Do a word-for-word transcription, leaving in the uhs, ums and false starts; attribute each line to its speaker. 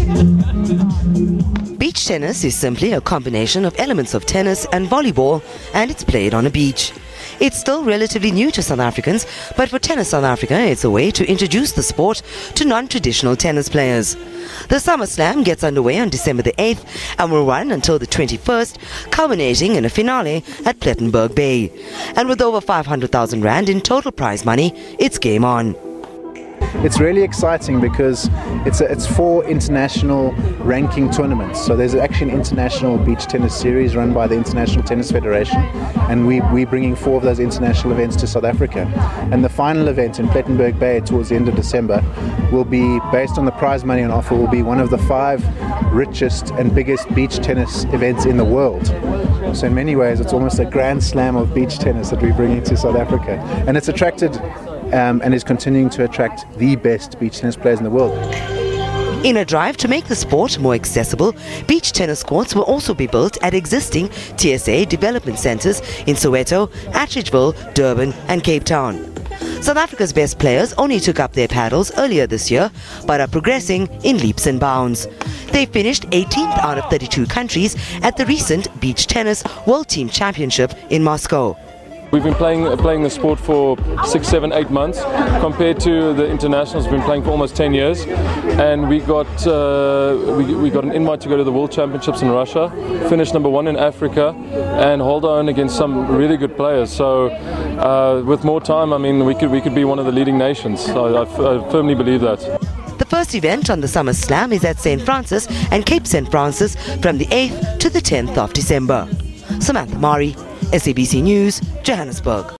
Speaker 1: Beach tennis is simply a combination of elements of tennis and volleyball, and it's played on a beach. It's still relatively new to South Africans, but for Tennis South Africa, it's a way to introduce the sport to non-traditional tennis players. The Summer Slam gets underway on December the eighth and will run until the twenty-first, culminating in a finale at Plettenberg Bay. And with over five hundred thousand rand in total prize money, it's game on.
Speaker 2: It's really exciting because it's a, it's four international ranking tournaments. So there's actually an international beach tennis series run by the International Tennis Federation, and we, we're bringing four of those international events to South Africa. And the final event in Plettenberg Bay towards the end of December will be, based on the prize money on offer, will be one of the five richest and biggest beach tennis events in the world. So in many ways it's almost a grand slam of beach tennis that we're bringing to South Africa. And it's attracted Um, and is continuing to attract the best beach tennis players in the world.
Speaker 1: In a drive to make the sport more accessible, beach tennis courts will also be built at existing T S A development centres in Soweto, Atteridgeville, Durban and Cape Town. South Africa's best players only took up their paddles earlier this year, but are progressing in leaps and bounds. They finished eighteenth out of thirty-two countries at the recent Beach Tennis World Team Championship in Moscow.
Speaker 3: We've been playing playing the sport for six, seven, eight months. Compared to the internationals, we've been playing for almost ten years, and we got uh, we, we got an invite to go to the World Championships in Russia, finish number one in Africa, and hold our own against some really good players. So, uh, with more time, I mean, we could we could be one of the leading nations. So I, I firmly believe that.
Speaker 1: The first event on the Summer Slam is at Saint Francis and Cape Saint Francis from the eighth to the tenth of December. Samantha Mari, S A B C News, Johannesburg.